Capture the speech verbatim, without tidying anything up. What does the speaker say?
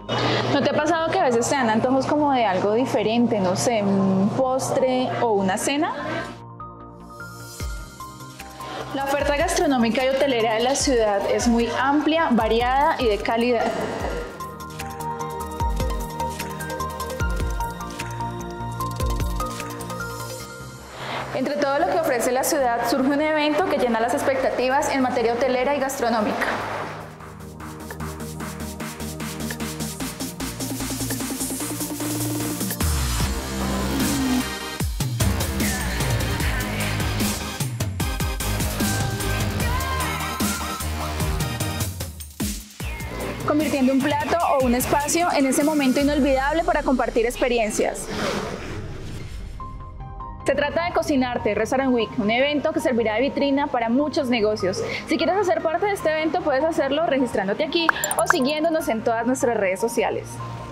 ¿No te ha pasado que a veces te dan antojos como de algo diferente, no sé, un postre o una cena? La oferta gastronómica y hotelera de la ciudad es muy amplia, variada y de calidad. Entre todo lo que ofrece la ciudad surge un evento que llena las expectativas en materia hotelera y gastronómica. Convirtiendo un plato o un espacio en ese momento inolvidable para compartir experiencias. Se trata de Cocinarte Restaurant Week, un evento que servirá de vitrina para muchos negocios. Si quieres hacer parte de este evento, puedes hacerlo registrándote aquí o siguiéndonos en todas nuestras redes sociales.